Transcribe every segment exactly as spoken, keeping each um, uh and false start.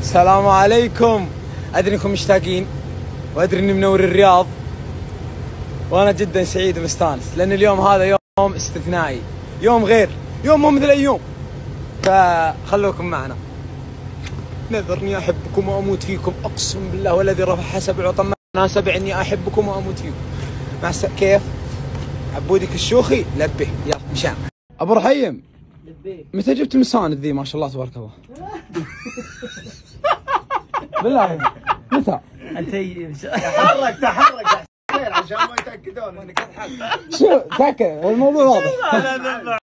السلام عليكم. ادري انكم مشتاقين وادري اني منور الرياض، وانا جدا سعيد ومستانس لان اليوم هذا يوم استثنائي، يوم غير، يوم مو مثل اي يوم، فخلوكم معنا. نذرني احبكم واموت فيكم، اقسم بالله والذي رفع سبع وطمع سبع اني احبكم واموت فيكم. مع الس... كيف؟ عبودك الشوخي لبيه، يلا مشان. ابو رحيم متى جبت المساند ذي؟ ما شاء الله تبارك الله. بالله متى؟ انت تحرك تحرك عشان ما يتاكدون انك تضحك. شو تاكد الموضوع واضح. لا لا لا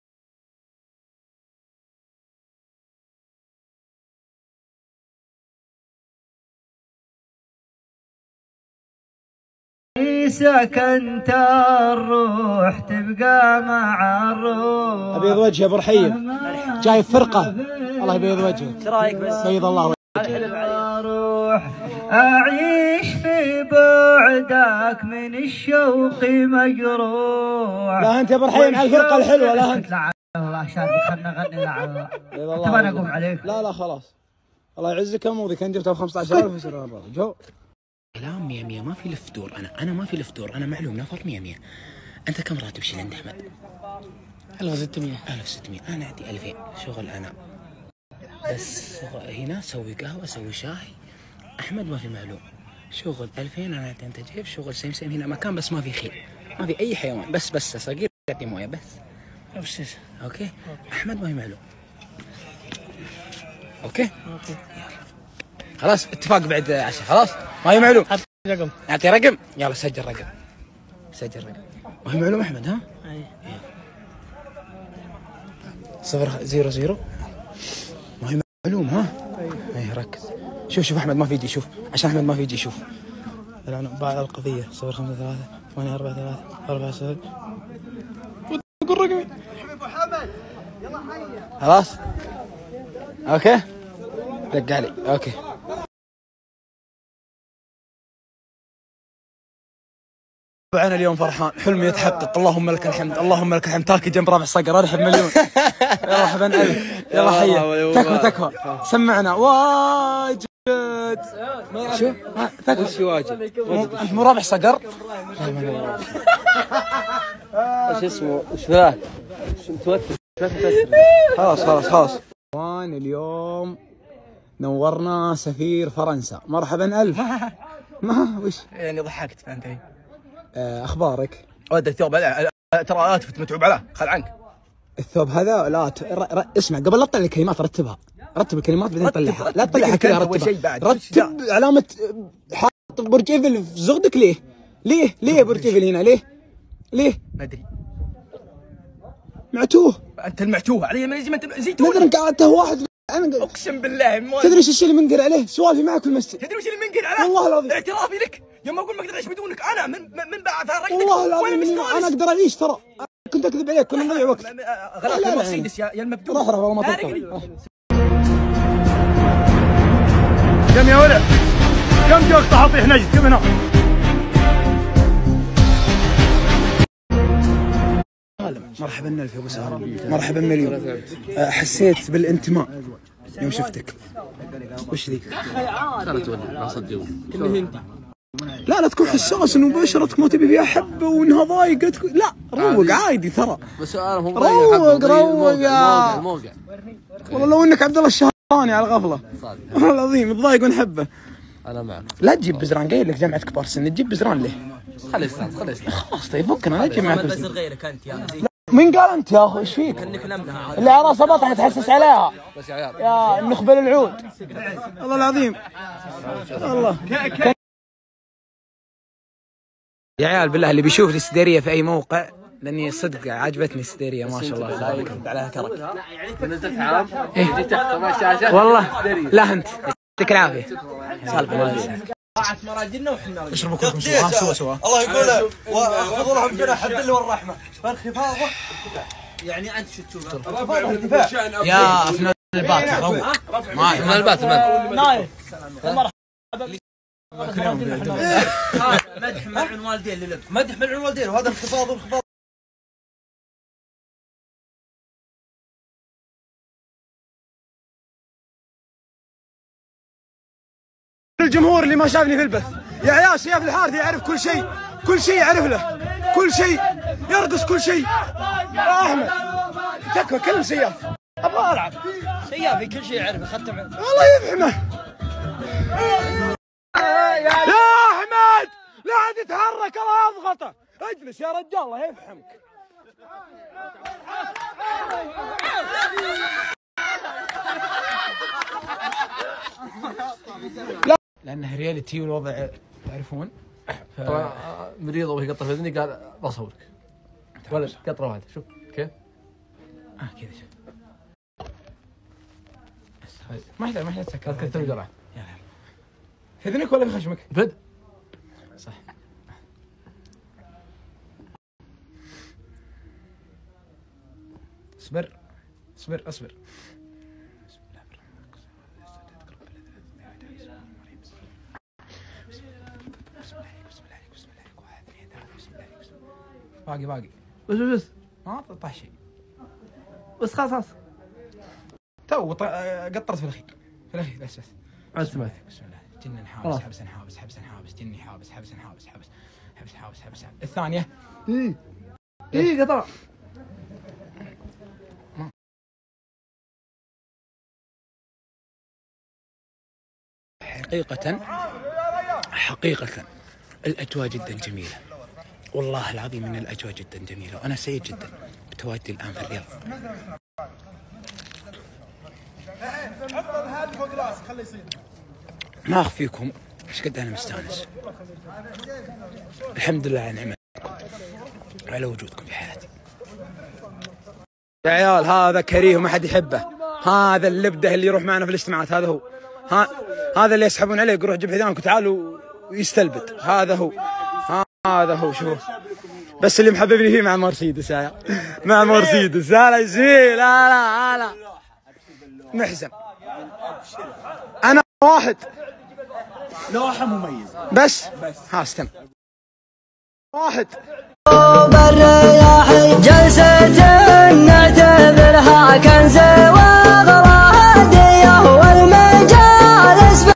سكنت الروح تبقى مع الروح. ابيض وجهي ابو رحيم، جاي فرقه، الله يبيض وجهك. ايش رايك بس؟ بيض الله وجهك. روح اعيش في بعدك من الشوق مجروح. لا انت يا ابو رحيم على الفرقه الحلوه، لا انت. لا الله شارك خلنا نغني لا الله. بيض الله. تبغى اقوم عليك؟ لا لا خلاص، الله يعزك. اموذي كان جبتها ب خمسة عشر ألف يصير جو. كلام مية مية، ما في لف دور. انا انا ما في لف دور، انا معلوم نفر مية مية. انت كم راتب شيلند احمد؟ ألف وستمية. ألف وستمية. انا عندي ألفين شغل انا بس. هنا اسوي قهوه اسوي شاي. احمد ما في معلوم شغل ألفين. انا انت جايب شغل سيم سيم هنا مكان بس ما في خيل، ما في اي حيوان، بس بس صقير يعطي مويه بس. أوكي. اوكي احمد ما في معلوم. اوكي اوكي يلا خلاص اتفاق بعد عشاء. خلاص ما هي معلوم. رقم. اعطي رقم. يلا سجل رقم، سجل رقم. ما هي معلوم احمد؟ ها اي صفر زيرو زيرو. ما هي معلوم؟ ها اي ركز. شوف شوف احمد ما في يجي، شوف عشان احمد ما في يجي. شوف الان بعد القضيه صفر خمسة ثلاثة ثمانية أربعة ثلاثة أربعة صفر. قول رقمي ابو حمد. يلا حيا. خلاص اوكي دق علي. اوكي طبعا اليوم فرحان، حلمي يتحقق، اللهم لك الحمد، اللهم لك الحمد. تاكي جنب رابع صقر ارحب مليون. يلا حبا الف، يلا حيا. تكفى تكفى سمعنا واجد. شو؟ تكفى وش واجد؟ انت مو رابع صقر؟ ايش اسمه؟ ايش ذا؟ توتر. خلاص خلاص خلاص. وان اليوم نورنا سفير فرنسا، مرحبا الف. ما وش؟ يعني ضحكت فهمت علي؟ اخبارك؟ ودك ثوب ترى اتفت متعوب عليه، خل عنك. الثوب هذا لا ت... ر... ر... اسمع قبل لا تطلع الكلمات رتبها، رتب الكلمات بعدين طلعها، لا تطلعها كلها رتبها. رتب علامة حاط برج ايفل في زغدك. ليه؟ ليه؟ ليه برج ايفل هنا؟ ليه؟ ليه؟ ما ادري. معتوه. انت المعتوه علي ما ما انت زيتون. نذر قعدته واحد. انا اقسم بالله ما تدري ايش الشيء اللي منقر عليه؟ سوالفي معك في المسجد. تدري وش اللي منقر عليه؟ والله العظيم اعترافي لك يوم اقول ما اقدر اعيش بدونك. انا من من بعد فرقتك والله العظيم انا اقدر اعيش. ترى كنت اكذب عليك، كنا نضيع وقت. غلط المرسيدس يا يا المبدون. روح روح والله ما تطلع. كم يا ولد؟ كم جوك طحطيح نجد؟ كم هنا؟ مرحبا الف يا ابو سهل، مرحبا مليون. حسيت بالانتماء يوم شفتك. وش ذي؟ لا لا تكون حساس انه بشرتك ما تبي فيها حبه وانها ضايقتك. لا روق عادي ترى. بس انا مو روق روق يا موقع. والله لو انك عبد الله الشهراني على غفله. والله العظيم تضايق ونحبه. انا معك. لا تجيب بزران، قايل لك جامعه كبار سن، تجيب بزران ليه؟ خلي استاذ خلي استاذ. خلاص طيب فكنا لا تجيب معك بزران. غيرك انت يا مين قال انت يا اخي؟ ايش فيك؟ انك نمها اللي على راسه بطحه تحسس عليها بس يا عيال يا النخبه العود. والله العظيم والله يا عيال بالله اللي بيشوف السديريه في اي موقع، لاني صدق عجبتني السديريه ما شاء الله. عليها كرك. نزلت عام جيت تحت ما الشاشه والله لا انت يعطيك العافيه. سالفه ضاعت مراجلنا وحنا اشربوا كلكم سوا سوا سوا. الله يقول واخفضوا لهم جناح الذل والرحمه. فالخفاضه يعني انت شو تشوف؟ الخفاضه ارتفاع. يا افنان البات روق ما من البات نايف. مدح ملعون والدين للب. مدح ملعون والدين، وهذا انخفاض وانخفاض. الجمهور اللي ما شافني في البث، يا عيال سياف الحارثي يعرف كل شيء، كل شيء يعرف له، كل شيء يرقص كل شيء. يا احمد تكفى كلم سياف، ابغى العب. سيافي كل شيء يعرف ختم. الله يفهمه. يا احمد لا عاد يتحرك الله يضغطه. اجلس يا رجال الله يفهمك. لا لانه رياليتي والوضع تعرفون. ف... طبعا مريض وهي قطره في اذني قال بصورك. ولا قطره واحده شوف كيف؟ اه كذا شوف. ما يحتاج ما يحتاج تسكر. كنت جرعه. يلا في اذنك ولا في خشمك؟ فد صح. اصبر اصبر اصبر. باقي باقي بس بس ما طاح شيء بس خلاص خلاص تو قطرت في الاخير في الاخير بس بس ما سمعت. بسم الله جن حابس حبس حابس حبس حابس جني حابس حبس حابس حبس حبس حابس حبس الثانية اي اي قطع. حقيقة حقيقة الأجواء جدا جميلة، والله العظيم إن الأجواء جدا جميلة، وأنا سعيد جدا بتواجدي الآن في الرياض. ما أخفيكم إيش قد أنا مستانس. الحمد لله على نعمة على وجودكم في حياتي. يا عيال هذا كريه وما حد يحبه، هذا اللبده اللي يروح معنا في الاجتماعات، هذا هو. ها هذا اللي يسحبون عليه يروح جيب حذانك وتعالوا ويستلبد، هذا هو. هذا هو. شوف بس اللي محببني فيه مع مرسيدس يا مع مرسيدس. لا لا يزيل لا لا لا محزن. انا واحد لوحة مميز بس ها استنى واحد. بالرياح جلسة نعتبرها كنز وغرى هدية والمجالس.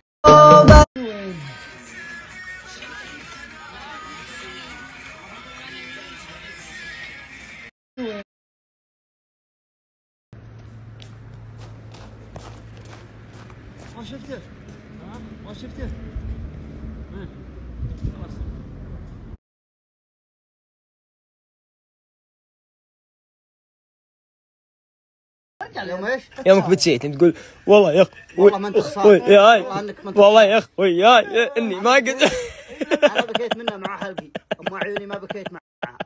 ما شفته ما شفته يوم ايش؟ يومك بتسيت انت تقول والله يا اخوي والله ما انت خسارة. والله انك والله يا اخوي يا اني ما قد انا بكيت منها مع حلقي، ام عيوني ما بكيت معها.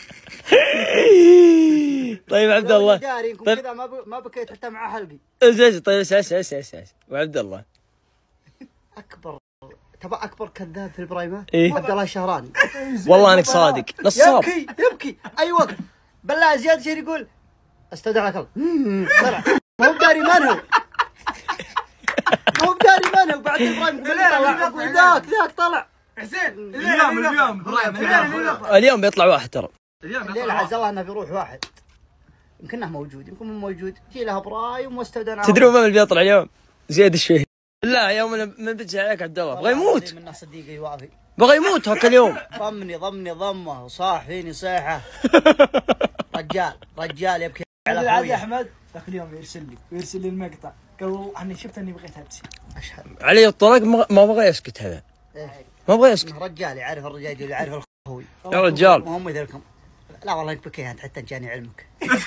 طيب عبد الله طيب كذا ما ما بكيت حتى مع حلقي. ايش طيب ايش ايش ايش ايش وعبد الله اكبر تبع اكبر كذاب في البرايمات. إيه؟ عبد الله الشهراني. والله انك صادق نصاب. يبكي يبكي اي وقت بالله زياد شير يقول استودعك الله. طلع ما هو بداري من هو، ما هو بداري من هو. بعد البرايم يقول ذاك ذاك طلع حسين اليوم اليوم اليوم بيطلع واحد ترى. الليلة عز الله انه بيروح واحد، يمكنه موجود يمكن مو موجود. جي لها برايم واستودعنا. تدرون من اللي بيطلع اليوم؟ زياد الشهيد. لا يوم من بتجي عليك عبد الله بغى يموت، من صديقي وافي بغى يموت هاك اليوم. ضمني ضمني ضمه وصاح فيني صيحه. رجال رجال يبكي على اخوي احمد ذاك اليوم يرسل لي ويرسل لي المقطع قال والله اني شفت اني بغيت ابكي. اشهد علي الطلاق ما بغى يسكت هذا، ما بغى يسكت. رجال يعرف الرجال اللي يعرف اخوي يا رجال مو مثلكم. لا والله انك بكيت حتى جاني علمك.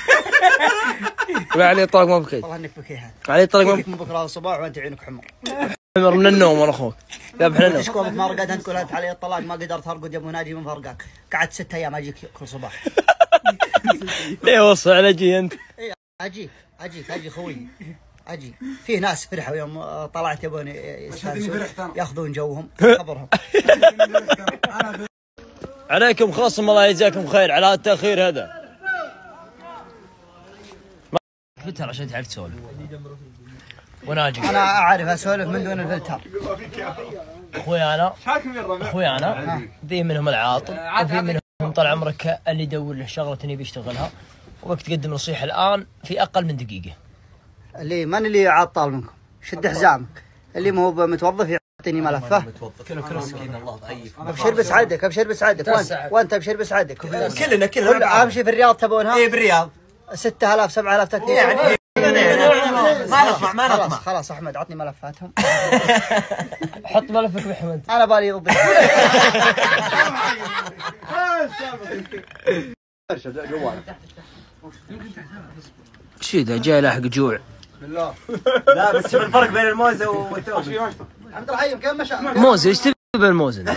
علي الطلاق ما بكيت. والله انك بكيت. علي الطلاق ما من بكره الصباح وانت عينك حمر حمر من النوم ورا اخوك. يا بحنا تشكو ما رقدت انت تقول انت علي الطلاق ما قدرت ارقد يا ابو ناجي من فرقاك. قعدت ست ايام اجيك كل صباح. ليه وصل على جي انت؟ اي اجيك اجيك اجي خوي اجي. فيه ناس فرحوا يوم طلعت يبون ياخذون جوهم خبرهم. عليكم خصم الله يجزاكم خير على التاخير هذا. فلتر عشان تعرف تسولف. وانا اجي انا اعرف اسولف من دون الفلتر. اخوي انا اخوي انا في منهم العاطل وفي منهم طال عمرك اللي يدور له شغله يبي يشتغلها، وبك تقدم نصيحه الان في اقل من دقيقه. اللي من اللي عطال منكم شد حزامك، اللي ما هو متوظف تعطيني ملفه. كله كله مسكين الله ضعيف. ابشر بسعدك ابشر بسعدك وانت وانت ابشر بسعدك. كلنا كلنا اهم شيء في الرياض تبونها؟ ايه بالرياض ستة آلاف سبعة آلاف تكفي يعني ما نطمع ما خلاص نطمع. خلاص احمد عطني ملفاتهم. حط ملفك بأحمد. انا بالي ضدك. ايش ذا جاي لاحق جوع. لا بس شوف الفرق بين الموزه والثوم. عبد الرحيم كم مشى؟ موزه ايش تبي بالموزه؟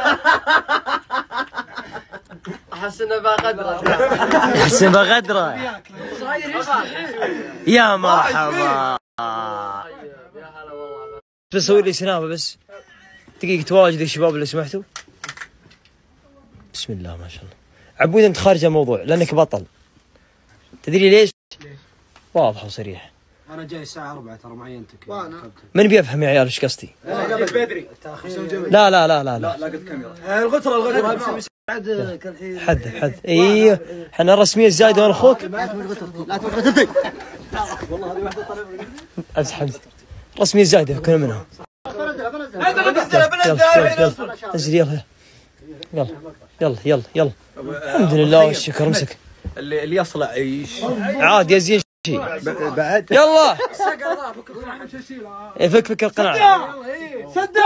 احس انه بقدره. احس بغدره. يا مرحبا. بسوي لي سنابه بس دقيقة تواجد يا شباب لو سمحتوا. بسم الله ما شاء الله. عبود انت خارج الموضوع لانك بطل. تدري ليش؟ واضح وصريح. انا جاي الساعة أربعة ترى معينتك. من بيفهم يا عيال ايش قصدي؟ بدري. لا لا لا لا لا. لاقت كاميرا. الغترة الغترة. حد حد ايوه احنا الرسمية الزايدة وانا اخوك. لا تقول غترتي. امس حمزة الرسمية الزايدة كنا منها. بنزلها بنزلها. انزل يلا يلا يلا يلا يلا. الحمد لله والشكر. امسك اللي اللي يصلع يعيش عاد يا زين شيء بعد. يلا فك فك القناع. صدق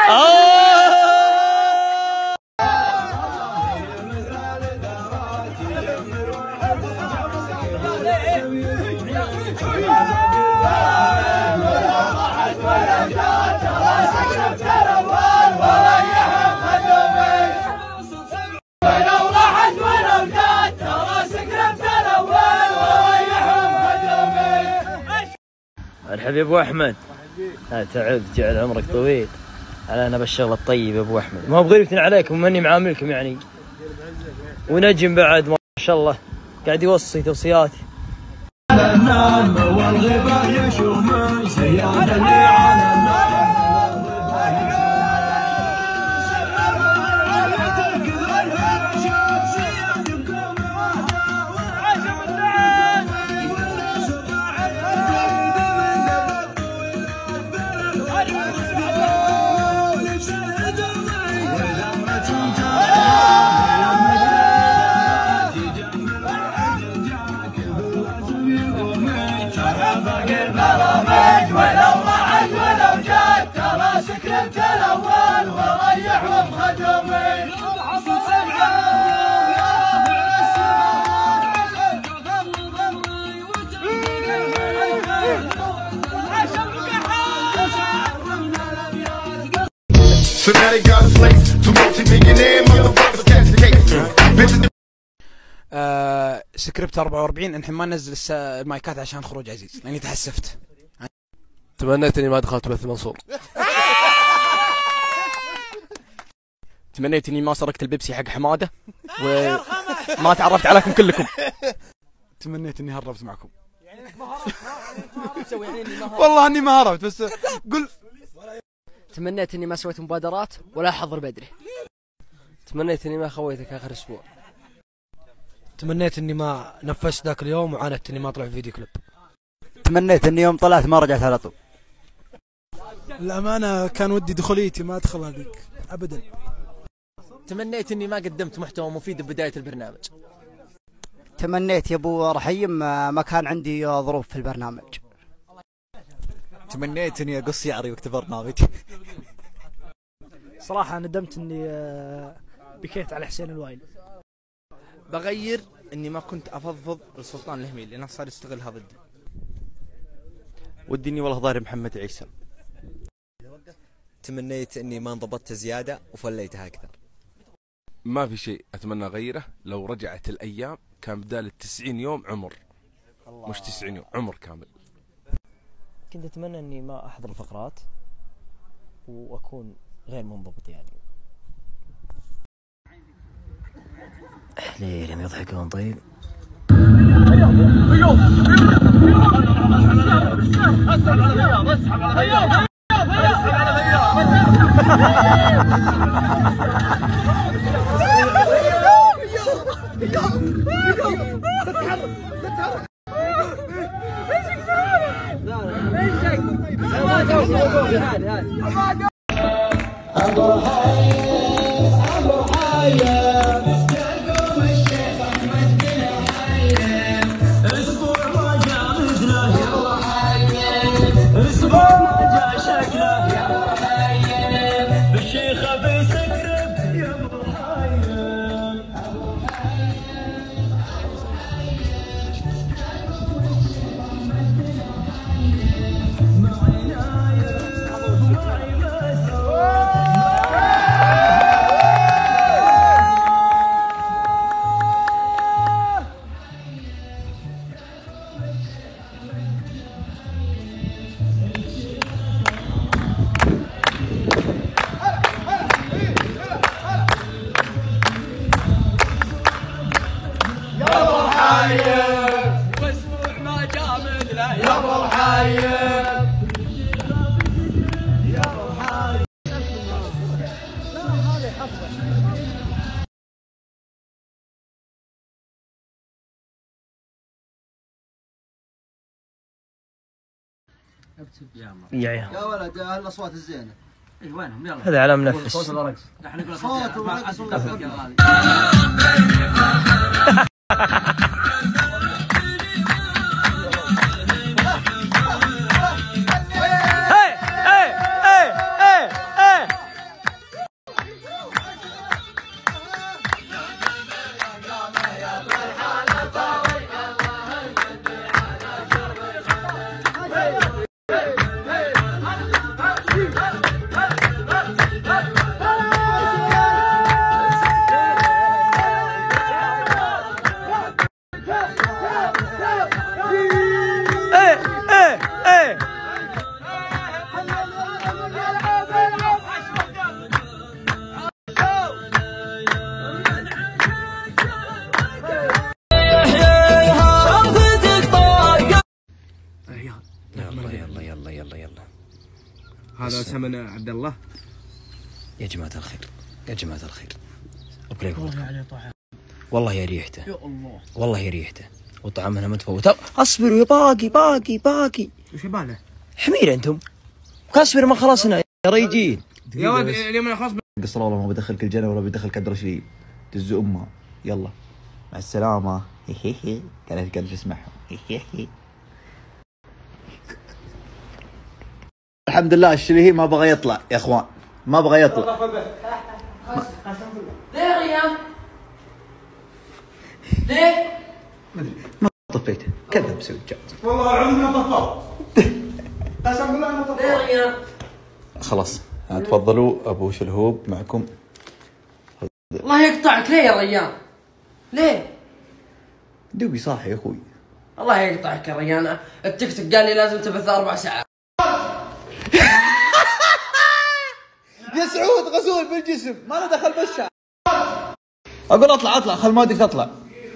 الحبيب ابو احمد. ها تعب جعل عمرك طويل. على انا بالشغل الطيب يا ابو احمد. ما هو بغيرة عليكم ماني معاملكم يعني. ونجم بعد ما شاء الله قاعد يوصي توصيات. So now they got a place to multi-millionaire motherfuckers catch the case. آه سكريبت أربعة وأربعين نحن ما ننزل المايكات عشان خروج عزيز لاني تحسفت. تمنيت اني ما دخلت بث منصور. تمنيت اني ما سرقت البيبسي حق حماده وما تعرفت عليكم كلكم. تمنيت اني هربت معكم. والله اني ما هربت بس قل. تمنيت اني ما سويت مبادرات ولا حضر بدري. تمنيت اني ما خويتك اخر اسبوع. تمنيت اني ما نفست ذاك اليوم وعانت اني ما اطلع في فيديو كليب. تمنيت اني يوم طلعت ما رجعت على طول. الامانه كان ودي دخوليتي ما ادخل هذيك ابدا. تمنيت اني ما قدمت محتوى مفيد ببداية البرنامج. تمنيت يا ابو رحيم ما كان عندي ظروف في البرنامج. تمنيت اني اقص يعري وقت برنامج. صراحه ندمت اني بكيت على حسين الوايل. بغير اني ما كنت افضفض لسلطان الهميل لانه صار يستغلها ضدي. ودي اني والله ضارب محمد عيسى. تمنيت اني ما انضبطت زياده وفليتها اكثر. ما في شيء اتمنى اغيره. لو رجعت الايام كان بدال التسعين يوم عمر. الله. مش تسعين يوم عمر كامل. كنت اتمنى اني ما احضر الفقرات واكون غير منضبط يعني. حليلهم يضحكون طيب. يا يا ولد هالاصوات الزينه. اي وينهم يلا. هذا على منفس. صوت ولا رقص؟ احنا نقول صوت ورقص يا غالي. يلا يلا يلا يلا. هذا ثمن عبد الله. يا جماعة الخير يا جماعة الخير والله والله يا ريحته يا الله والله يا ريحته وطعمنا متفوت. اصبروا يا باقي باقي باقي. وش يباله؟ حمير انتم كاصبر ما خلصنا يا ريجين يا ولد اليوم انا خلاص قصر والله ما بدخلك الجنة ولا بدخلك ادري دز امها. يلا مع السلامة. هيهي كانت قاعد تسمعهم. هيهي الحمد لله الشليهي ما بغى يطلع يا اخوان ما بغى يطلع. ليه يا ريان؟ ليه؟ ما طفيته كذب سويت. والله العظيم ما طفوا. قسم بالله ما طفوا. ليه يا ريان؟ خلاص تفضلوا ابو شلهوب معكم. الله يقطعك ليه يا ريان؟ ليه؟ دوبي صاحي يا اخوي. الله يقطعك يا ريان، التيك توك قال لي لازم تبث اربع ساعات. يا سعود غسول بالجسم ما له دخل بالشعر. اقول اطلع اطلع خل ما ودك تطلع.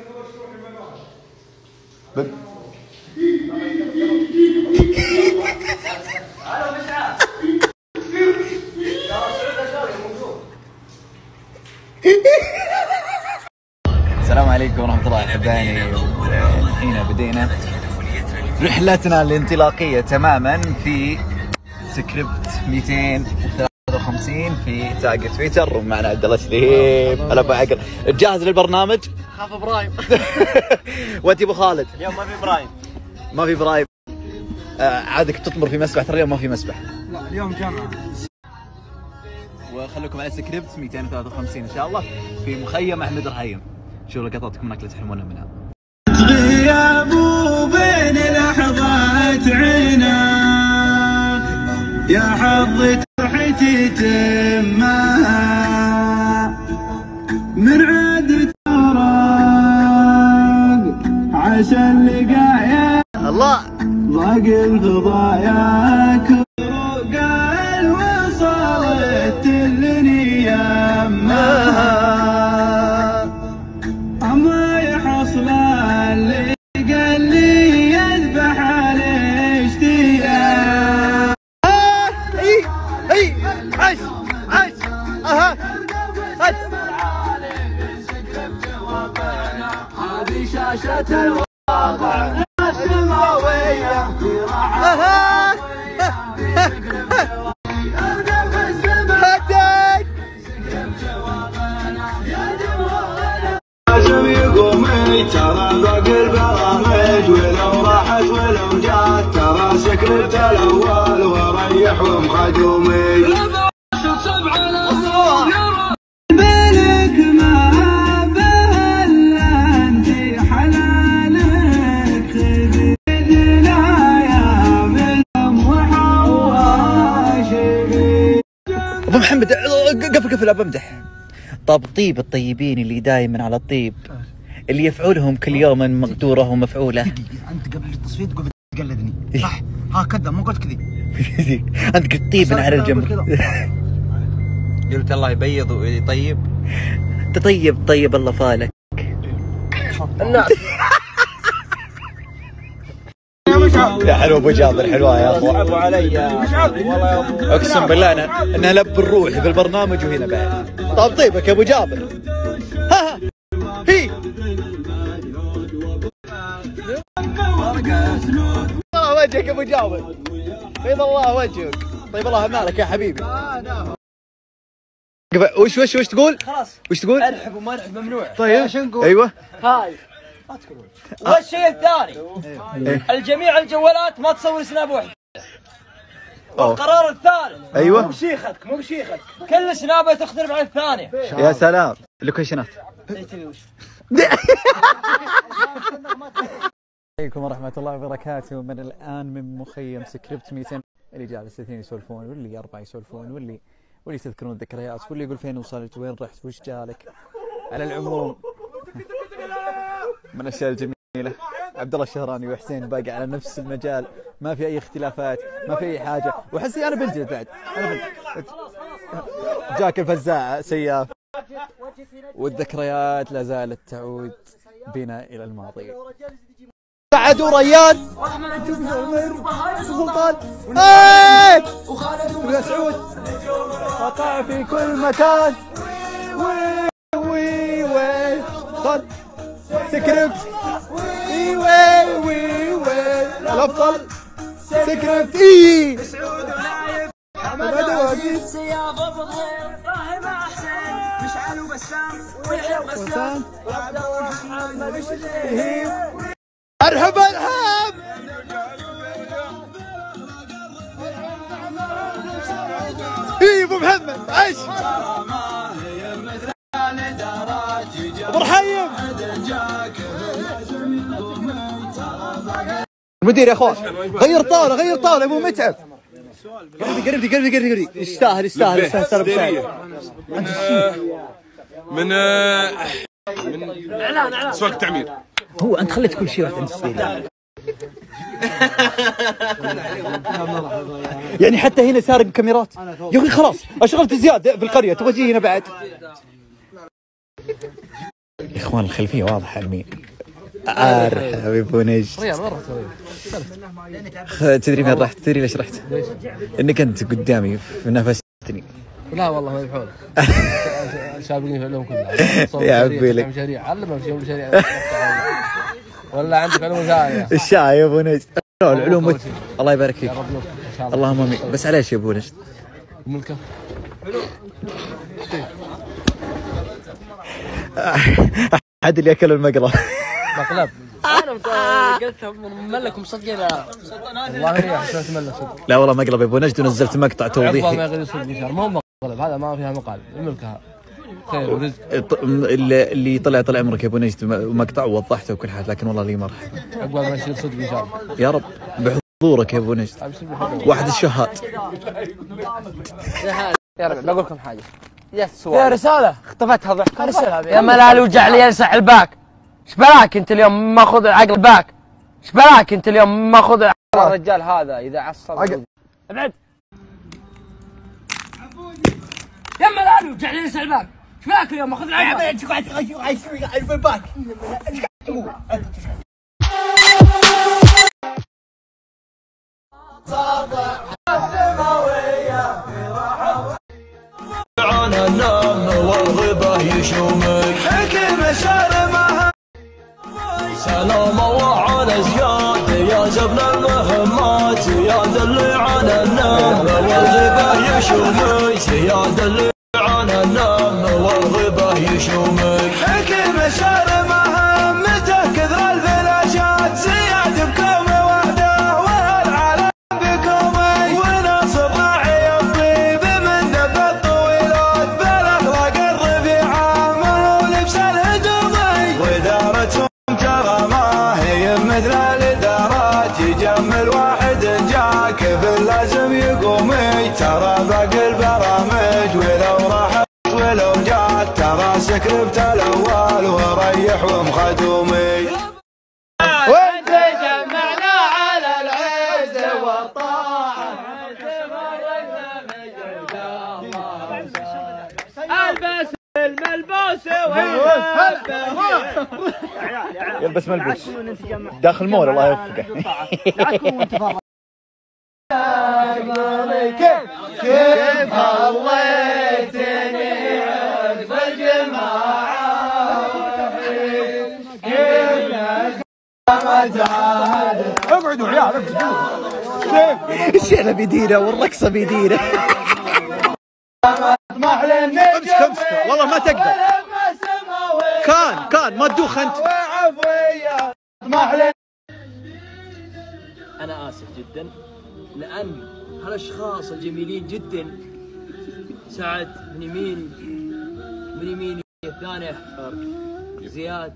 السلام عليكم ورحمة الله احبائي. الحين بدينا رحلتنا الانطلاقية تماما في سكريبت مئتين وثلاثة وخمسين في تاج تويتر، ومعنا عبد الله شليهيب. هلا ابو عقل، جاهز للبرنامج؟ خاف ابراهيم. وانت ابو خالد؟ اليوم ما في ابراهيم. ما في ابراهيم. آه عادك تطمر في مسبح، ترى اليوم ما في مسبح. لا اليوم جامعة. وخليكم على سكريبت مئتين وثلاثة وخمسين ان شاء الله في مخيم احمد الرهيم. شوفوا لقطاتكم هناك لا تحرمونا منها. غيابه بين لحظات عينا يا حظ فرحتي تمها من عادة فراق عشان لقايا الله ضاق الفضايا قال وصلت اللي يمها اما يحصل اللي قال لي يذبح عليه اشتياق. اي اي عش عش اها خد هذه شاشة الواقع السماوية اها هدي الاول وريحهم خدومي. بالك ما بهلا انت حلالك خذنا يا من وحواشي. ابو محمد قفل قفل ابى امدح. طب طيب الطيبين اللي دايما على الطيب اللي يفعلهم كل يوم مقدوره ومفعوله. انت قبل التصفيق قبل تقلدني صح؟ ها كذا مو قلت كذي. انت قلت طيب من على الجنب. قلت الله يبيض ويطيب. تطيب طيب الله فالك. الناس يا حلو ابو جابر حلوه يا اخو. صعبوا علي والله يا ابو. اقسم بالله انا انها لب الروح في البرنامج وهنا بعد. طيب طيبك يا ابو جابر. ها ها هي الله وجهك يا ابو جابر. بيض الله وجهك. طيب الله مالك يا حبيبي. وش وش وش تقول؟ خلاص وش تقول؟ ارحب وما ارحب ممنوع. طيب شو نقول؟ ايوه هاي ما تقولون. والشيء الثاني الجميع الجوالات ما تصور سناب واحد. والقرار الثالث ايوه مو بشيختك مو بشيختك كل سنابه تختلف عن الثانيه. يا سلام. اللوكيشنات. عليكم ورحمة الله وبركاته. من الآن من مخيم سكريبت مئتين اللي جالس اثنين يسولفون واللي أربعة يسولفون واللي واللي تذكرون الذكريات واللي يقول فين وصلت وين رحت وش جالك. على العموم من الأشياء الجميلة عبد الله الشهراني وحسين باقي على نفس المجال، ما في أي اختلافات ما في أي حاجة. وحسي أنا بنجلد بعد أنا بنجلد. جاك الفزاعة سياف والذكريات لا زالت تعود بنا إلى الماضي. سعد وريان سلطان ايه وسعود وقع في كل مكان. وي وي وي صد سكريبت وي وي وي وي الافضل سكريبت اي محمد واقف سيابه بالغير فاهم احسن مشعل وبسام ويحيى وغسان وعبد الله محمد وشهيب. ارحب ارحب اي ابو محمد عيش ابو رحيم المدير يا اخوان. غير طاوله غير طاوله مو متعب. قربي قربي قربي قربي قربي يستاهل يستاهل يستاهل. من من سواق تعمير. هو انت خليت كل شيء رحت عند السيري. يعني حتى هنا سارق كاميرات يا اخي. خلاص اشغلت زياد في القريه تبغى تجي هنا بعد. يا اخوان الخلفيه واضحه على اليمين. ارحب ابو نجد. تدري فين رحت؟ تدري ليش رحت؟ انك انت قدامي نافستني. لا والله ما يفعل. سابقين يفعلون كلها. يا عبي لك مشاريع علمهم شيء مشاريع ولا عندك علوم ثانيه. الشاي يا ابو نجد. العلوم الله يبارك فيك. اللهم امين. بس على ايش يا ابو نجد؟ ملكه حد اللي اكل المقلب. مقلب انا قلتها مملك ومصدقين. والله اني حسيت ملك صدق. لا والله مقلب يا ابو نجد ونزلت مقطع توضيحي. والله ما يغير صدق ان مو مقلب هذا ما فيها مقالب. الملكه خير ورزق. اللي طلع طلع عمرك يا ابو نجد مقطع ووضحته وكل حاجه لكن والله لي ما راح. عقبال ما يصير صدق ان شاء الله. يا رب بحضورك يا ابو نجد. واحد الشهاد. يا رب بقول لكم حاجه. يا رساله اختفتها ضحك. ارسلها يا ملال وجع لي يلسع الباك. ايش بلاك انت اليوم ماخذ عقل باك؟ ايش بلاك انت اليوم ماخذ الرجال هذا اذا عصب ابعد. يا ملال وجع لي يلسع الباك. ايش بلاك اليوم ماخذ عقل باك؟ عن النوم والغبا يشومك حكم شرمها. سلام الله على زياد يا زبن المهمات يا دلي عن النوم والغبا يشومك زياد اللي عن النوم والغبا يشومك حكم شرمها. متى كثر الفلاشات زياد بكم وحده والعالم بكم باقي البرامج ولو راحت ولو جات ترى سكربت الاول وريح ومخدومي. وانت جمعنا على العز والطاعة البس الملبوس يلبس ملبوس داخل مول الله يوفقه. كيف خليتني عقب الجماعة كيف اقعدوا عيال الشيله بيديره والرقصه بيديره. امسك امسك والله ما تقدر. كان كان ما تدوخ انت. انا اسف جدا لان هالاشخاص الجميلين جدا سعد من يمين من يمين الثاني زياد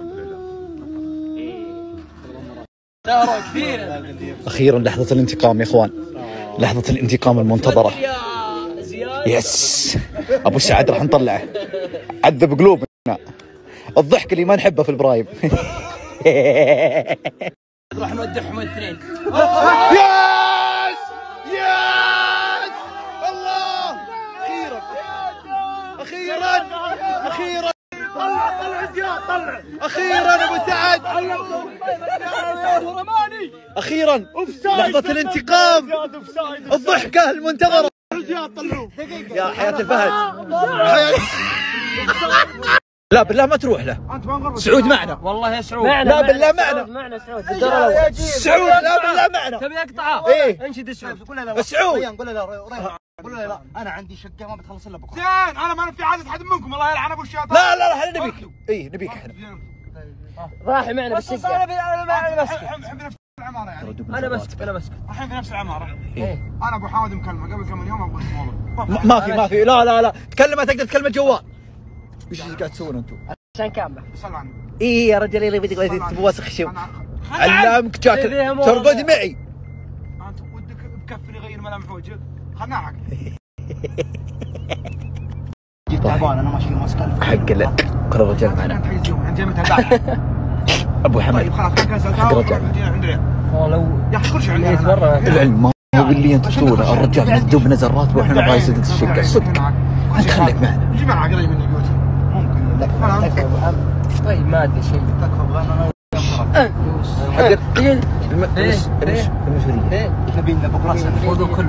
اخيرا لحظه الانتقام يا اخوان، لحظه الانتقام المنتظره. يس ابو سعد راح نطلعه عذب قلوبنا، الضحك اللي ما نحبه في البرايم. راح نودعهم الاثنين. يس يس الله اخيرا اخيرا اخيرا طلع طلع زياد طلع اخيرا ابو سعد اخيرا لحظه الانتقام، الضحكه المنتظره. يا حياة الفهد لا بالله ما تروح له. سعود معنا والله يا سعود. لا بالله معنا. معنا سعود. سعود لا بالله معنا. تبي اقطعه؟ ايه انشد سعود. سعود قول له قول له لا انا عندي شقه ما بتخلص الا بكره. زين انا ما في عادة حد منكم الله يلعن ابو الشيطان. لا لا لا احنا نبيك. اي نبيك احنا. راح معنا بالشقه. انا بسكت الحين في نفس العماره يعني. انا بسكت انا بسكت الحين في نفس العماره. إيه؟ انا ابو حامد مكلمه قبل كم يوم ابغى اسمه. ما في ما في لا لا لا تكلم تقدر تكلم الجوال. ايش قاعد تسوون انتم؟ عشان كامله. صلوا على اي يا رجال اللي بدك تبغى وسخ شو علمك جاك ترقد معي. انت ودك بكفني غير ملامح وجهك خلنا حق. جيت تعبان انا ماشي ماسك حق لك كل الرجال معنا. انت جاي متابع ابو حمد طيب خلاص كنسلتها عندنا والله يا اخي كل شيء عندنا مره. العلم ما هو اللي انت تقوله، الرجال مندوب نزل راتبه واحنا نبغى يسدد الشقه صدق. انت خليك معنا. نجي معنا قريب مني قلت ممكن. طيب ما ادري شيء. حق المشوريه نبي لنا بكره خذوا كله.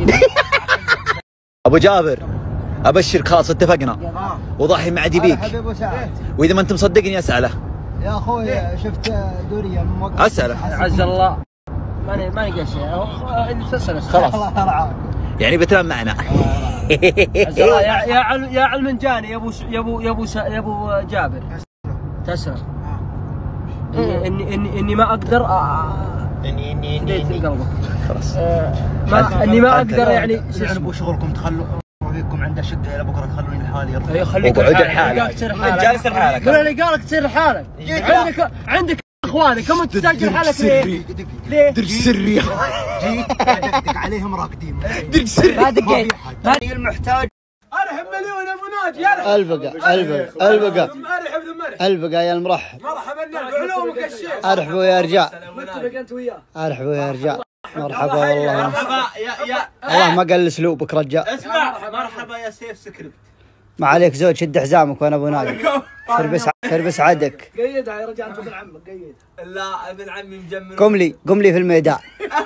ابو جابر ابشرك خلاص اتفقنا وضحي ما عاد يبيك، واذا ما انت مصدقني اساله. يا اخوي شفت دوريا اساله عز الله ماني ماني قال شيء اللي تسال خلاص يعني بتنام معنا. عز الله يا يا عل يا علمنجاني يا ابو يا ابو يا ابو يا ابو جابر تسلم. اني اني اني ما اقدر اني اني اني قلبك خلاص. ما اني ما اقدر يعني ابو شغلكم تخلوا فيكم عنده شقه الى بكره تخلوني لحالي. ايوه خليك لحالك جالس لحالك. من اللي قالك تصير لحالك؟ عندك عندك اخوانك كم انت تسجل حالك ليه؟ ليه؟ درج سري جيت ادقدق عليهم راقدين. درج سري ما دقيت. هذه المحتاج ارحب مليون ابو ناجي يا البقى البقى البقى ارحب ذم ارحب البقى يا المرحب. مرحبا بعلومك الشيخ. ارحبوا يا رجال متفق انت وياه. ارحبوا يا رجال. مرحبا والله مرحبا يا يا الله ما قل اسلوبك رجال. اسمع مرحبا يا سيف سكريبت. ما عليك زود شد حزامك وانا ابو نادي. تربس تربس عدك. قيدها يا رجال انت ابن عمك قيدها. لا ابن عمي مجمل. قم لي قم لي في الميدان.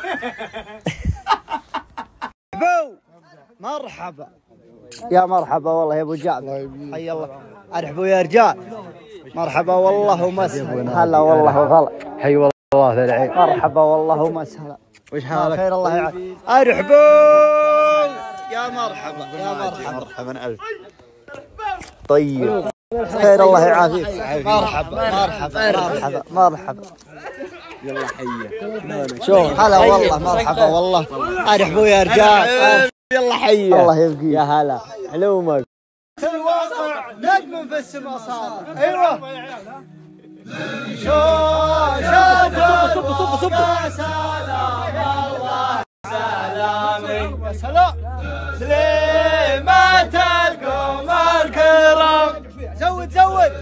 بو مرحبا يا مرحبا والله يا ابو جابر حي الله. ارحبوا يا رجال. مرحبا والله ومسهلا. هلا والله وغلا. حي والله ثلاثة العين. مرحبا والله ومسهلا. وش حالك؟ خير الله يعافيك. ارحبوا يا مرحبا يا مرحبا. مرحبا الف. طيب خير الله يعافيك. مرحبا مرحبا مرحبا مرحبا. يلا حيه شوف هلا والله مرحبا والله. ارحبوا يا رجال. يلا حيه الله يبقيك. يا هلا علومك. في الواقع نجم في السماء صار. ايوه شوشة صب صب صب. يا سلام الله سلامي يا سلام ليه ما تلقوا الكرام زود زود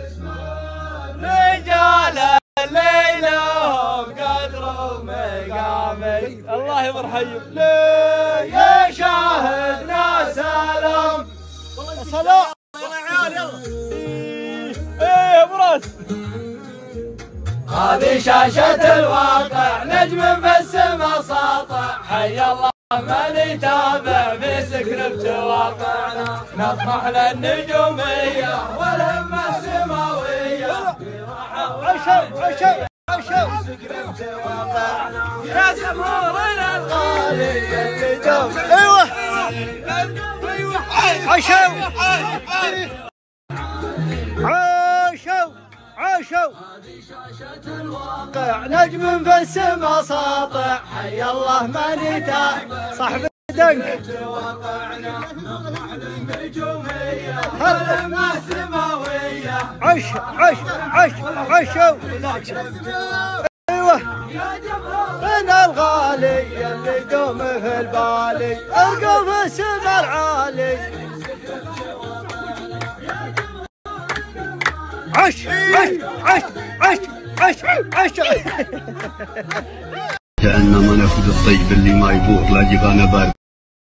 رجال الليل هم قدروا مقامي الله يمر حيهم ليه يا شاهدنا سلام سلام ايه ابو راس هذه شاشة الواقع نجم في السما ساطع حي الله من يتابع في سكريبت واقعنا نطمح للنجومية والهمة السماوية عشو عشو عشو سكريبت واقعنا يا جمهورنا الغالي النجوم ايوه عشو عشو عشو واقع نجم في السما ساطع حي الله من يتابع صاحب الدنك واقعنا نطمح للنجومية والهمة السماوية عش عش عش عشو ايوه انا الغالي اللي دوم في البالي القى في السما العالي عش عش عش عش عش عش كأنما ناخذ الطيب اللي ما يبور لا جبانه بارد.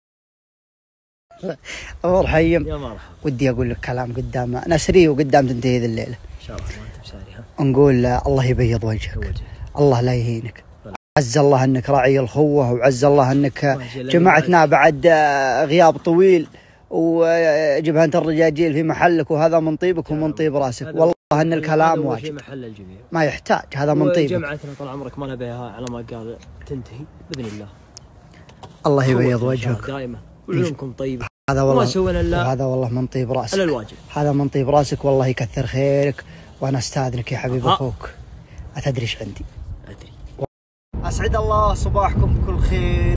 ابو رحيم يا مرحبا ودي اقول لك كلام قدام نسري وقدام تنتهي ذي الليله ان شاء الله ما انت بساري ها نقول الله يبيض وجهك الله لا يهينك عز الله انك راعي الخوه وعز الله انك جمعتنا بعد غياب طويل وجبهة الرجاجيل في محلك وهذا من طيبك ومن طيب راسك والله ان الكلام واجب محل الجميع ما يحتاج هذا من طيبك جمعتنا طال عمرك ما لها بها على ما قال تنتهي باذن الله الله يبيض وجهك دائما وعلومكم طيبه هذا والله ما سوينا الا هذا والله من طيب راسك على الواجب هذا من طيب راسك والله يكثر خيرك وانا استاذنك يا حبيب اخوك اتدري ايش عندي ادري اسعد الله صباحكم بكل خير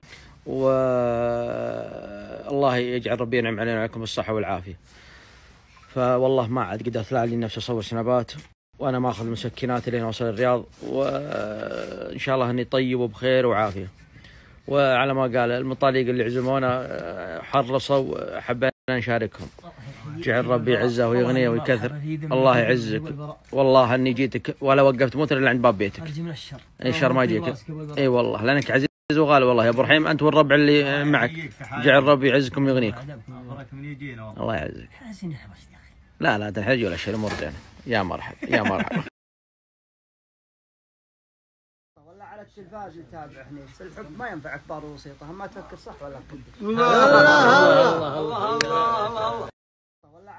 والله يجعل ربي ينعم علينا وعليكم بالصحة والعافية. فوالله ما عاد قدرت لا علي نفسي أصور سنابات وأنا ماخذ مسكنات لين أوصل الرياض وإن شاء الله إني طيب وبخير وعافية. وعلى ما قال المطاليق اللي عزمونا حرصوا حبينا نشاركهم. جعل ربي يعزه ويغنيه ويكثر. الله يعزك والله إني جيتك ولا وقفت موتر إلا عند باب بيتك. الشر ما يجيك. إي والله لأنك عزيز وغالي والله يا ابو رحيم انت والربع اللي معك جعل ربي يعزكم ويغنيكم الله يعزك لا لا تنحرج ولا شيء الامور زينه يا مرحبا يا مرحبا والله على التلفاز يتابعني الحب ما ينفع اخبار وسيطه ما تفكر صح ولا كذب الله الله الله الله والله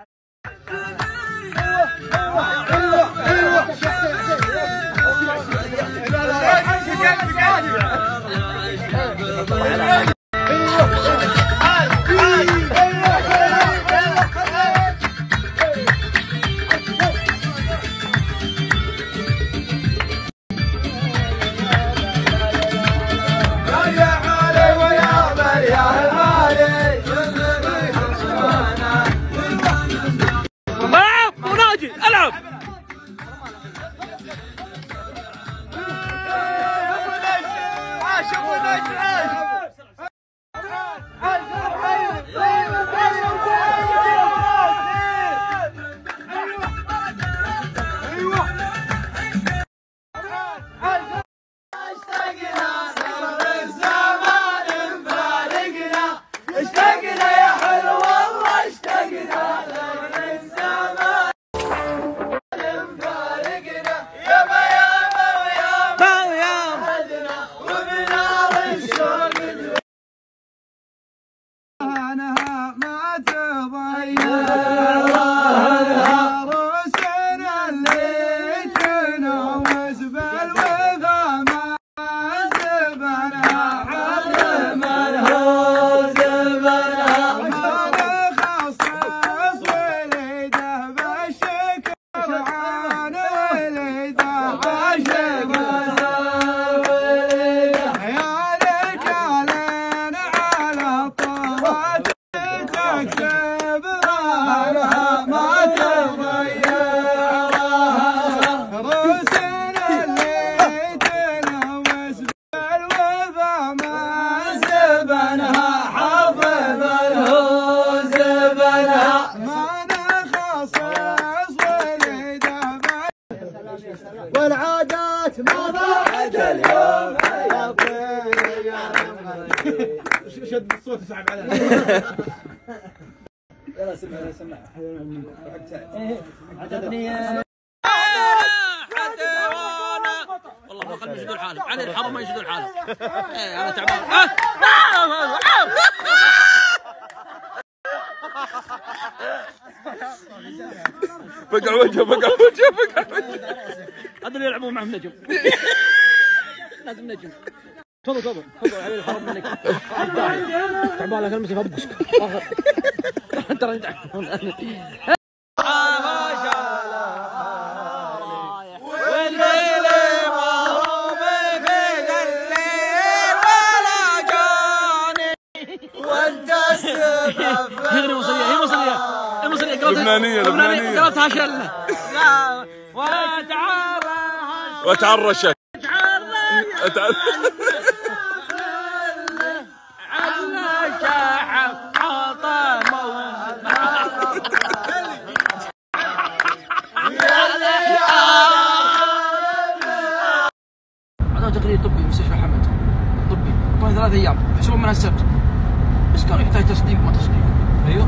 على صوته صعب على يلا سمع يلا سمع عجبني والله ما خلهم يشدون حالهم عن الحرم ما يشدون حالهم. ايه انا تعبان. فقع وجهه فقع وجهه فقع وجهه. هذا اللي يلعبون معهم نجم. لازم نجم. تفضل تفضل تفضل على الحرم منك. تعبان لك المسك ابوس. ترى انت هي مصرية هي مصرية هي مصرية لبنانية لبنانية قالتها شلة وتعرشت هذا تقرير طبي مستشفى حمد طبي طبعا ثلاث ايام يحسبون من السبت بس كان يحتاج تصديق ما تصديق. ايوه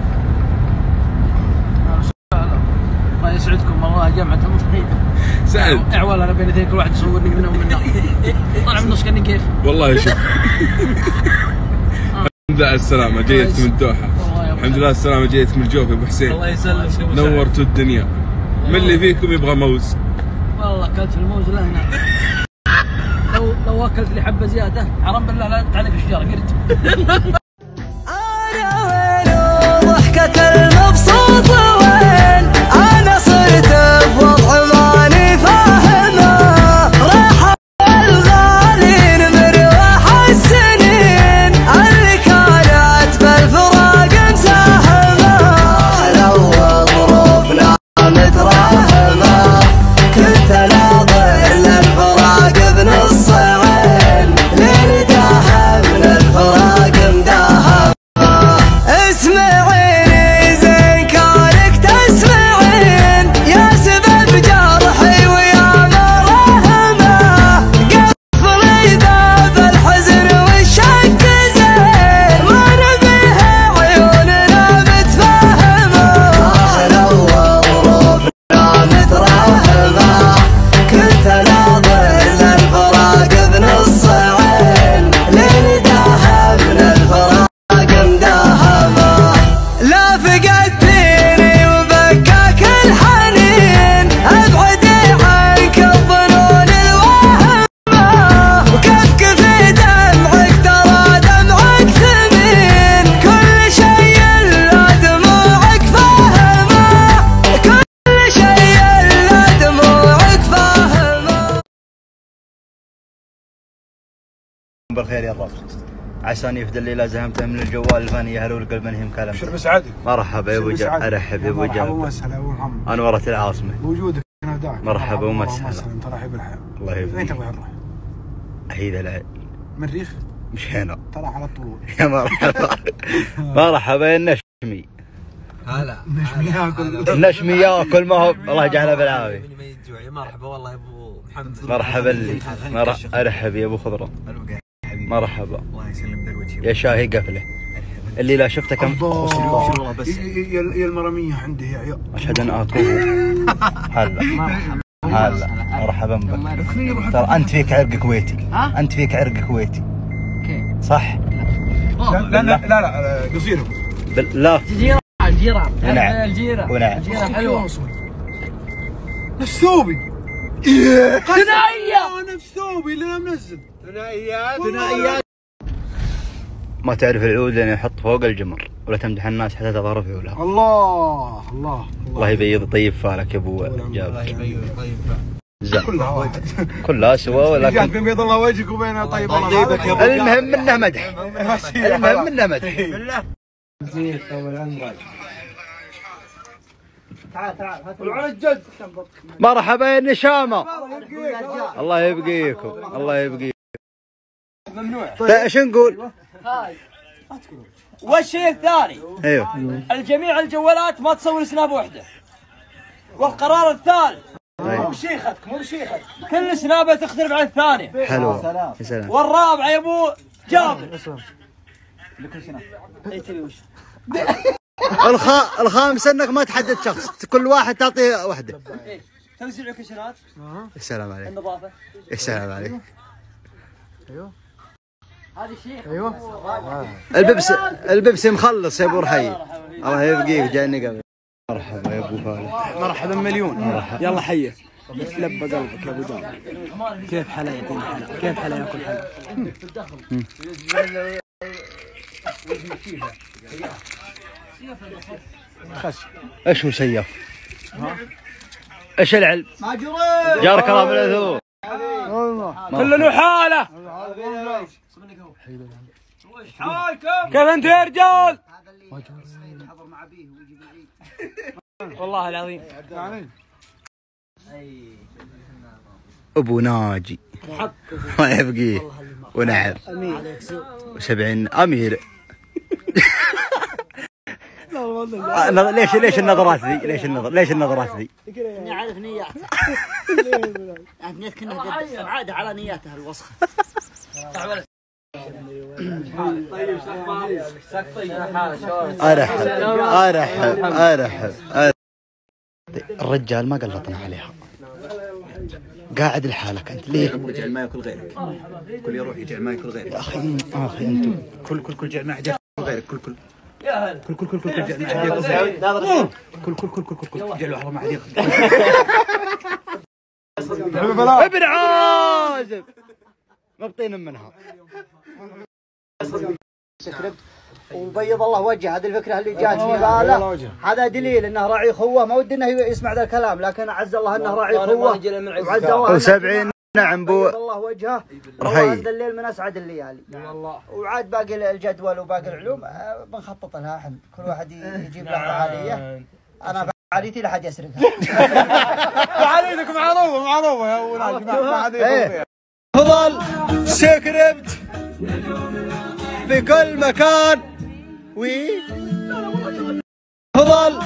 الله يسعدكم والله جامعة المطريد سعد اعوال انا بين اثنين كل واحد يصورني منهم ومنا طلع من النص كاني كيف والله شوف. الحمد لله على السلامة جيتك من الدوحة. الحمد لله على السلامة جيتك من الجوف يا ابو حسين. الله يسلمك نورتوا الدنيا. من اللي فيكم يبغى موز؟ والله اكلت الموز لا هنا لو لو اكلت لي حبة زيادة حرام بالله لا تعلق الشجرة قرد. ضحكة المبسوط وين انا صرت بوضع ماني فاهمه راح الغالين مروح السنين اللي كانت بالفراق مساهمه لو ظروفنا متراهمه كنت ناظر للفراق بنص عين لين داهم من الفراق مداهم. اسمعيني زين كانك تسمعين يا سبب جرحي ويا مرهمه قفلي باب الحزن والشك زين ما نبيها عيوننا متفاهمه لو ظروفنا متراهمه كنت ناظر للفراق بنص عين لين داهم من الفراق مداهمه لا فقدتيني وبكاك الحنين ابعدي عنك الظنون الواهمه وكفك في دمعك ترى دمعك ثمين كل شيء الا دموعك فاهمه كل شيء الا دموعك فاهمه. بالخير يا الرب عساني يفدى اللي لا زهمته من الجوال الفاني يهلو القلب منهم كلام. شو بسعدك؟ مرحبا يا ابو جاب ارحب يا ابو جاب. مرحبا ومسهلا يا ابو محمد. انورة العاصمة. بوجودك هنا داعي. مرحبا ومسهلا. ترحب بالحياة. الله يبارك. وين تبغى نروح؟ عيد العيد. مريخ؟ مش هنا. ترى على طول. يا مرحبا. مرحبا يا النشمي. هلا النشمي ياكل. النشمي ياكل ما هو الله يجعلها بالعافية. مرحبا والله يا ابو محمد. مرحبا لي. ارحب يا ابو خضرة. مرحبا. الله يسلم ذا الوجه. يا شاهي قفله اللي لا شفته كم الله بس يا المرمية عندي يا عيال. اشهد ان اطوف. هلا هلا مرحبا بك. ترى انت فيك عرق كويتي. انت فيك عرق كويتي. صح؟ لا لا لا لا قصير. لا الجيران الجيران ونعم الجيران ونعم الجيران حلوة. نفس ثوبي. ثنائية نفس ثوبي اللي انا منزل. ثنائيات ثنائيات. ما تعرف العود لين يحط فوق الجمر ولا تمدح الناس حتى تظهر في عولها. الله الله الله يبيض طيب فالك يا ابو جابر. الله يبيض طيب فالك. كلها واحد. كلها سوا ولكن بين بيض الله وجهك وبين طيب الله. المهم منه مدح. المهم منه مدح. بالله. زين طول عمرك. تعال تعال هات الجد. مرحبا يا النشامة. الله يبقيكم الله يبقيكم. ممنوع. ايش نقول؟ والشيء الثاني ايوه الجميع الجوالات ما تصور سناب وحده. والقرار الثالث مو بشيختك مو بشيختك كل سنابه تختلف عن الثانيه. حلو يا سلام. والرابع يا ابو جابر الخ... الخامس انك ما تحدد شخص، كل واحد تعطيه واحده. توزيع كشنات. السلام عليك. النظافه. السلام عليك. ايوه هذا شيء. ايوه البيبسي البيبسي مخلص يا ابو رحيم. الله يبقيك جاني قبل. مرحبا يا ابو فارس. مرحبا مليون. مرحبا. يلا حيه. لبى قلبك يا ابو دار. كيف حلا يعطيني حلا؟ كيف حلا ياكل حلا؟ خش. ايش هو سياف؟ ايش العلم؟ جارك الله بالعذور. كله له حاله. كيف انت يا رجال؟ والله العظيم. ابو ناجي الله يبقيه ونعم وسبعين امير. ليش ليش النظرات ذي؟ ليش النظر ليش النظرات ذي؟ اني عارف نياته. نيتك انه قد عاده على نياته الوسخه. ارحب ارحب ارحب الرجال ما قلطنا عليها. قاعد لحالك انت ليه؟ يجعل ما ياكل غيرك. كل يروح يجعل ما ياكل غيرك. يا اخي اخي انتم كل كل كل جعل ما حد ياكل غيرك. كل كل يا كل كل كل كل جعل ما حد ياكل غيرك. كل كل كل كل كل كل جعل واحد ما حد ياكل. ابن عازب مبطين منها. وبيض الله وجهه. هذه الفكره اللي جات في باله هذا دليل انه راعي خوه. ما ودي انه يسمع ذا الكلام، لكن عز الله انه راعي خوه وعز الله وسبعين نعم بو بيض الله وجهه. هذا الليل من اسعد الليالي والله. وعاد باقي الجدول وباقي العلوم بنخطط لها احنا، كل واحد يجيب له فعاليه. انا فعاليتي لا حد يسرقها. فعاليتك معروفه معروفه يا ولاد ما حد يسرقها. افضل سكريبت في كل مكان. وي افضل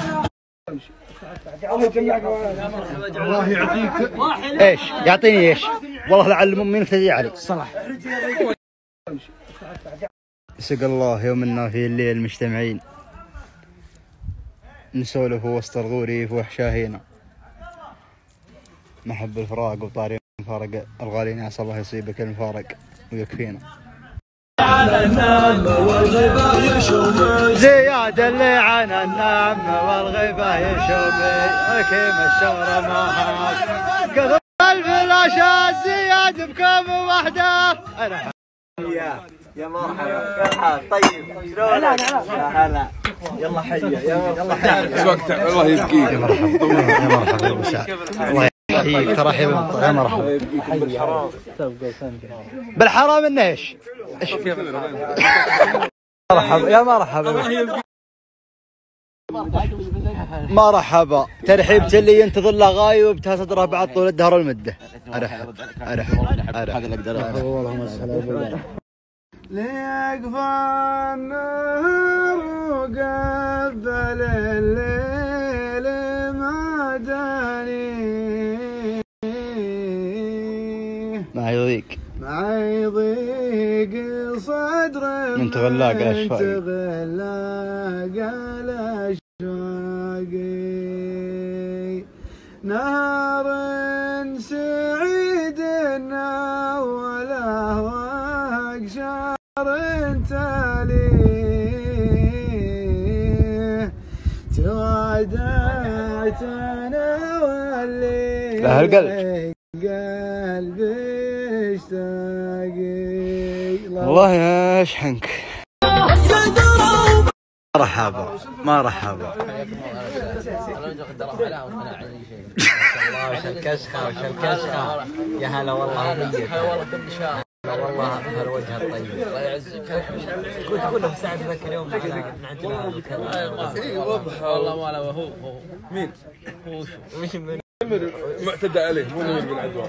الله يعطيك. ايش يعطيني ايش؟ والله لعل مين يفتدي علي. صلاح سق الله يومنا في الليل مجتمعين نسولف وسط الغوري في وحشاهينا. نحب الفراق وطاري مفارق الغالين. عسى الله يصيبك المفارق ويكفينا. زياد اللي عن النعم والغيبة يشوفي كيم الشهر ما هاك قضى الفلاشات. زياد بكم وحده. انا يا يا مرحبا كيف حالك؟ طيب شلونك؟ يا هلا يلا حيه يلا حيه. ايش وقتك؟ الله يبقيك. يا مرحبا يا مرحبا يا ابو سعد. الله يحييك. ترحب يا مرحبا. بالحرام انه ايش؟ مرحبا يا مرحبا. مرحبا. ترحيبة اللي ينتظر له غايب وبتها صدره بعد طول الدهر والمده. ارحب ارحب ارحب. هذا اللي اقدر اقوله. اللهم صل على سيدنا. ليقفى النهر وقبل الليل ما داني ما يضيق ما يضيق صدر من تغلاق الاشواق. تغلاق الاشواق. نهر سعيد وله واقشار تاليه. توعدت انا واللي لا القلب قلبي اشتاقي. الله يشحنك. مرحبا مرحبا. وش الكشخه وش الكشخه. يا هلا والله طيب. والله كل شهر والله هالوجه الطيب. الله يعزك. قلت كله سعد ذاك اليوم نعتبر اي واضح والله. ما له هو هو مين؟ هو مش من معتدى عليه مو نمر بن عدوان.